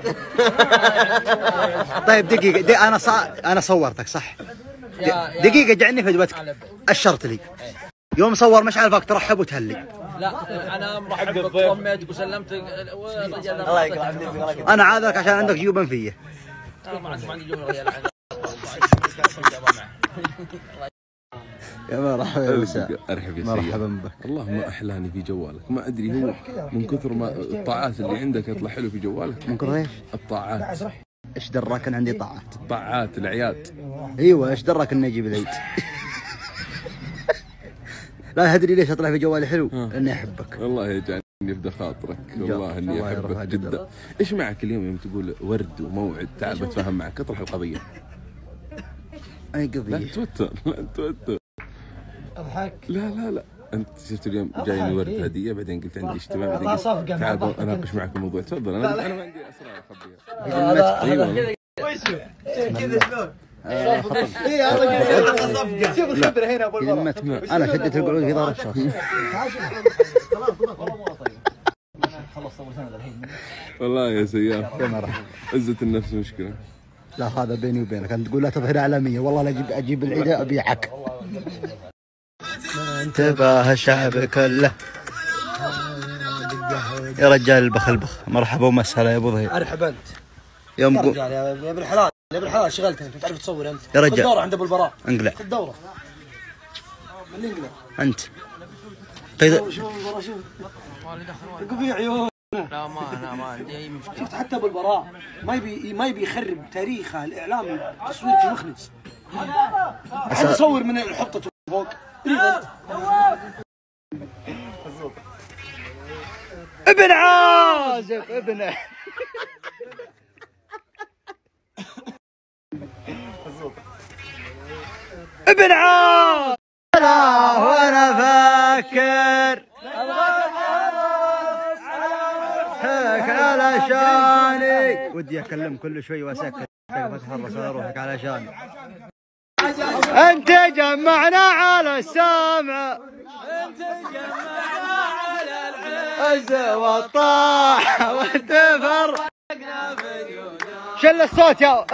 طيب دقيقة دي أنا صا... أنا صورتك صح؟ دقيقة جعني فجوتك أشرت لي يوم صور مشعل فاك ترحب وتهلي. لا انا مرحب بك وطميتك وسلمت الرجال. الله يقرأ. انا عاذرك عشان عندك جيوب انفيه. ما عندي جيوب رجال. يا مرحبا يا مساء. ارحب يا سيد. مرحبا بك. اللهم احلاني في جوالك، ما ادري هو من كثر ما الطاعات اللي عندك يطلع حلو في جوالك. من كثر ايش؟ الطاعات. ايش دراك ان عندي طاعات؟ طاعات الاعياد. ايوه ايش دراك اني اجيب العيد؟ لا تدري ليش اطلع في جوالي حلو؟ لاني احبك. والله يجعلني يفدى خاطرك، والله اني احبك جدا. ايش معك اليوم يوم تقول ورد وموعد تعال بتفاهم معك؟ اطرح القضيه. اي قضيه؟ لا توتر لا توتر. اضحك. لا لا لا انت شفت اليوم جايني ورد هديه، بعدين قلت عندي اجتماع، بعدين قلت تعال اناقش معك الموضوع. تفضل. انا انا ما عندي اسرار اخبيها. ايوه كذا شلون؟ اي شوف الخبره هنا ابو البراء. انا شديت القعود في ظهر الشخص. والله يا سياف عزة النفس مشكلة. لا هذا بيني وبينك، انت تقول لا تظهر اعلاميه، والله لا اجيب اجيب العيد ابيعك. انتبه الشعب كله يا رجال البخلبخ. مرحبا ومسهلا يا ابو ظهير. ارحب انت يوم يا رجال يا ابن الحلال يا ابن الحلال شغلتك انت تعرف تصور انت. يا رجال خذ دوره عند ابو البراء. انقلع. خذ دوره من انقلع انت قيد. شوف ابو البراء شوف يقف عيون. لا ما انا ما عندي اي مشكله. شفت حتى ابو البراء ما يبي ما يبي يخرب تاريخه الاعلامي تصوير في مخلص. عاد يصور من حطته فوق. ابن عازب ابنه. ابن عازب. لا وانا فاكر هيك علشاني ودي اكلم كل شوي واسكت. فتح الرسول روحك علشاني. انت جمعنا على السامع، انت جمعنا على العز والطاعة وتفرقنا بدونها. شل الصوت يا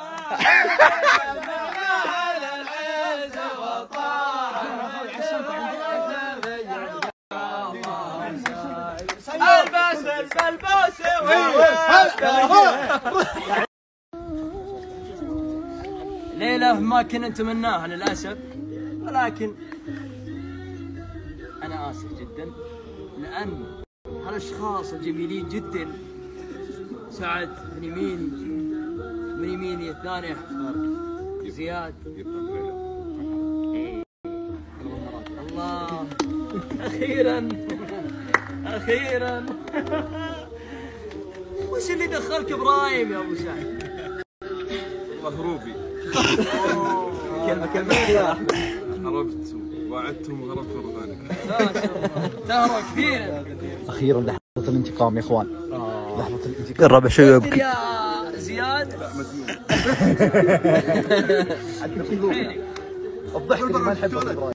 البس البس ليلة ما كنا نتمناها للأسف، ولكن أنا آسف جدا لأن هالأشخاص الجميلين جدا، سعد من يميني من يميني الثاني زياد. الله أخيرا أخيرا. وش اللي دخلك إبراهيم يا أبو سعد؟ مهروبي. كلمة كلمة هربت ووعدتهم وهربت مرة ثانية. تهرب كثير. أخيرا لحظة الانتقام يا إخوان. لحظة الانتقام. الربع شوي يبكي. يا زياد. لا مجنون. الضحك اللي ما نحبه إبراهيم.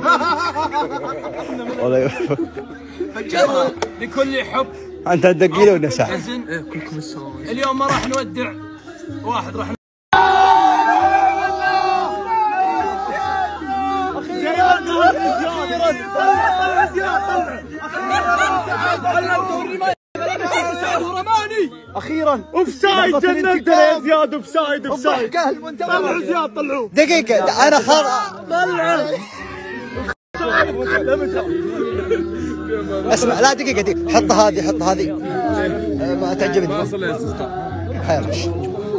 فجرها لكل حب. أنت تدقيله ولا ساعة؟ حزن. كلكم السواد. اليوم ما راح نودع واحد، راح اخيرا اوف سايد. جننت يا زياد. اوف سايد اوف سايد. طلعوا زياد طلعوا. دقيقة انا خلاص طلعوا. اسمع لا دقيقة دقيقة حط هذه حط هذه ما تعجبني. ما صار لي استسقاء. خير.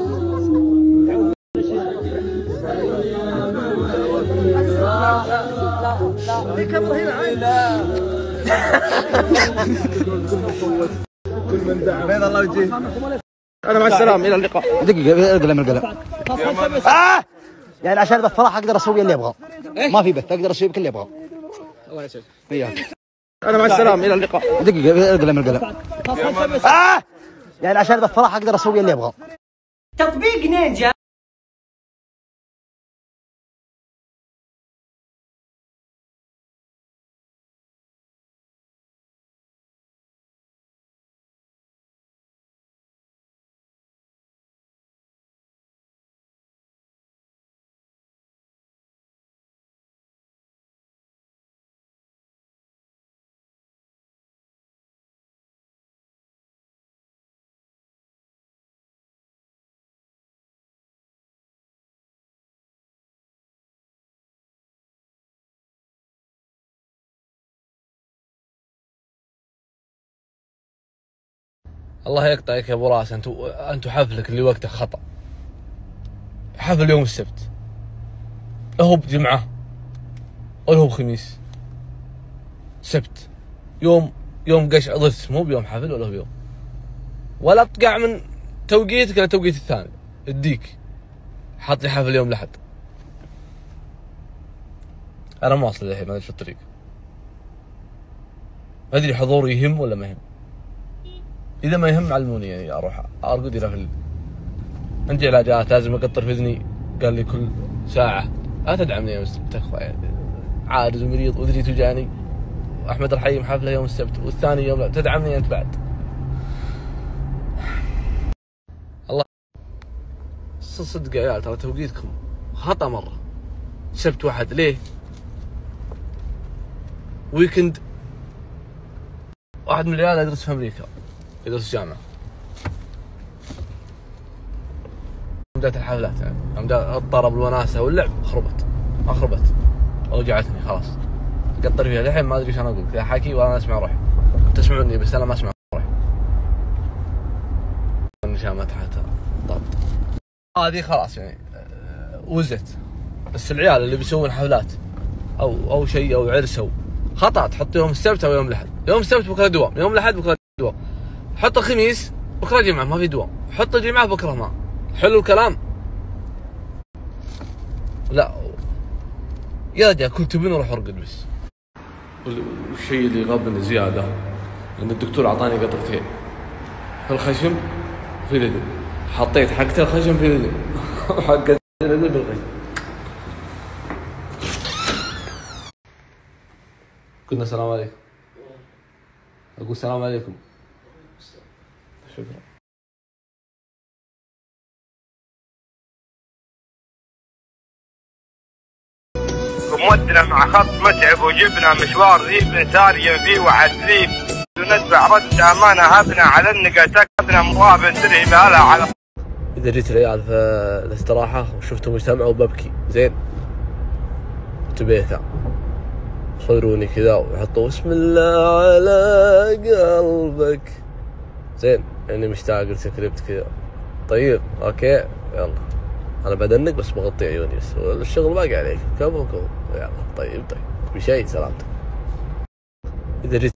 بيض الله وجهك. انا مع السلامه الى اللقاء. دقيقة اقلم القلم. آه! يعني عشان بالفرح اقدر اسوي اللي ابغاه. ما في بث اقدر اسوي بكل اللي ابغاه. الله يسعدك. وياك. انا مع السلامه الى اللقاء. دقيقة اقلم القلم. آه! يعني عشان بالفرح اقدر اسوي اللي ابغاه. تطبيق نينجا. الله يقطعك يا ابو راس. انت انت حفلك اللي وقته خطا. حفل يوم السبت، هو بجمعه ولا هو بخميس؟ سبت، يوم يوم قشع ضرس، مو بيوم حفل ولا هو بيوم، ولا تقع من توقيتك الى توقيت الثاني. اديك حاط لي حفل يوم الاحد. انا مواصل الحين، ما ادري في الطريق، ما ادري حضوري يهم ولا ما يهم. اذا ما يهم علموني يعني اروح ارقد الى في. عندي علاجات لازم اقطر في اذني، قال لي كل ساعه. لا تدعمني يا مسلم تخفى يعني. عاجز ومريض واذني توجعني، واحمد الرحيم حفله يوم السبت والثاني يوم لا. تدعمني انت بعد. الله صدق يا عيال، ترى توقيتكم خطا مره. سبت واحد ليه؟ ويكند واحد من العيال يدرس في امريكا، يدرس جامعه. بدأت الحفلات يعني الطرب والوناسه واللعب خربت، ما خربت، اوجعتني خلاص. اقطر فيها الحين ما ادري ايش انا اقول، كذا حكي وانا اسمع روحي. تسمعوني بس انا ما اسمع روحي. النشامه تحت ضبط. هذه خلاص يعني وزت. بس العيال اللي بيسوون حفلات او او شيء او عرس او خطا، تحط يوم السبت او يوم الاحد. يوم السبت بكره دوام، يوم الاحد بكره دوام. حط الخميس بكره جمعه ما في دوام، حط الجمعه بكره ما. حلو الكلام؟ لا يا رجال كنت تبين اروح ارقد بس. والشيء اللي غابني زياده ان الدكتور اعطاني قطرتين في الخشم في الاذن. حطيت حقة الخشم في الاذن وحقة الاذن بالخشم. قلنا السلام عليكم. اقول السلام عليكم. شكرا. مودنا مع خط متعب وجبنا مشوار ذيب ساريا فيه وعسليب ونتبع رد امانه هبنا على النقا تكبنا مواب ترهي بهلا على. اذا جيت العيال في الاستراحه وشفتهم اجتمعوا ببكي زين تبيتها صيروني كذا ويحطوا بسم الله على قلبك زين اني مشتاق لسكريبت كذا. طيب اوكي يلا انا بدنك بس بغطي عيوني بس الشغل باقي عليك. كفو كفو يلا. طيب طيب بشيء سلامتك. اذا جيت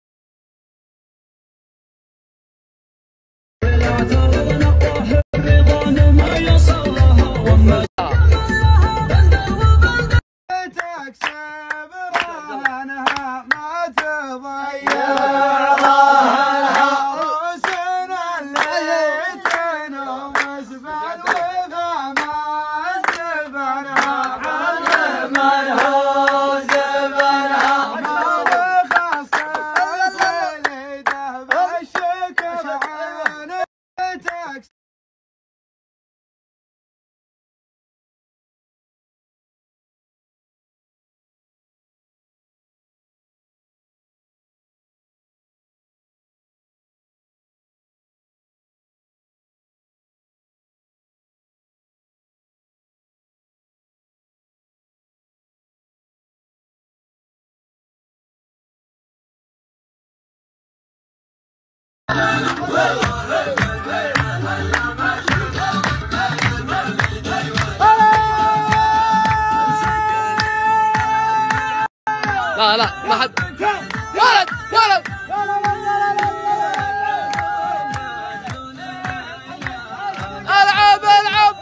لا لا ما حد ولد ولد العب العب.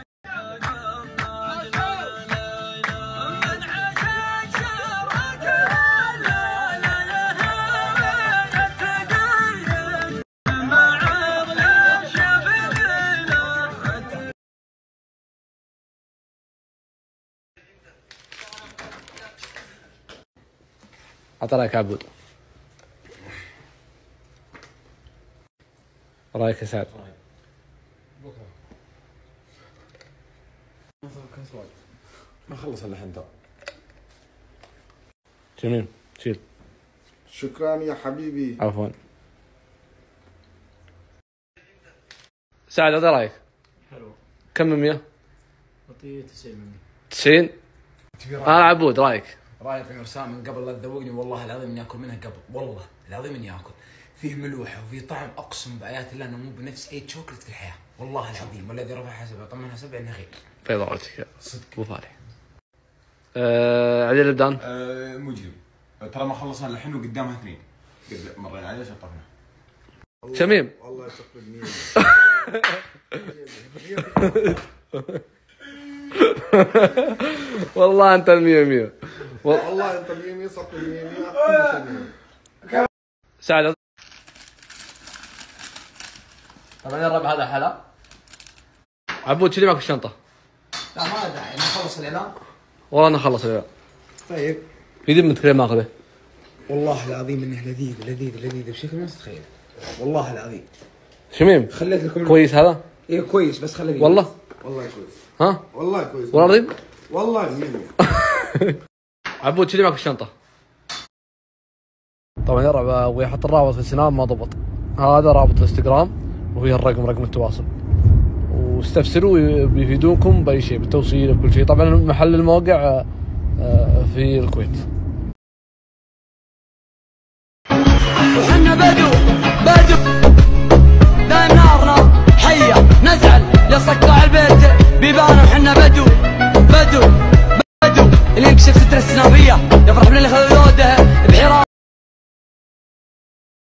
عطى رايك عبود. رايك يا سعد؟ ما خلص الا حين. جميل شيل. شكرا يا حبيبي. عفوا. سعد عطى رايك؟ حلو. كم من مية؟ اعطيه تسعين من مية. تسعين؟ انا عبود رايك؟ رايك يا مرسام من قبل لا تذوقني والله العظيم اني اكل منها قبل، والله العظيم اني اكل. فيه ملوحه وفيه طعم، اقسم بايات الله انه مو بنفس اي شوكلت في الحياه، والله العظيم، والذي رفع حسبه طمنها سبع انه غير. بيض وجهك صدق ابو فالح. أه عدل البدان. أه مجرم، ترى ما خلصنا الحين وقدامها اثنين، مرينا عليه شطفنا. شميم. والله يصفق مية. والله انت المية مية. والله انت مية مية صفق مية مية. سعد. طبعا نجرب هذا حلا. عبود شو معك الشنطة؟ لا ما داعي نخلص الاعلان. والله انا خلص الاعلان. طيب. في ذي كريم ماخذه. والله العظيم انه لذيذ لذيذ لذيذ بشكل ما تتخيل. والله العظيم. شميم. خليت لكم كويس هذا؟ ايه كويس بس خليني. والله؟ والله كويس. ها؟ والله كويس. والله العظيم؟ والله مية. عبود شو معك الشنطة؟ طبعا يرى ابغى احط الرابط في السناب ما ضبط. هذا رابط الانستغرام وهي الرقم رقم التواصل. واستفسروا بيفيدونكم باي شيء بالتوصيل بكل شيء. طبعا محل الموقع في الكويت. وحنا بدو بدو لا نارنا حيه نزعل يصقع البيت بيبان وحنا بدو بدو بدو اللي ينكشف ستر السنابيه يفرح باللي خذ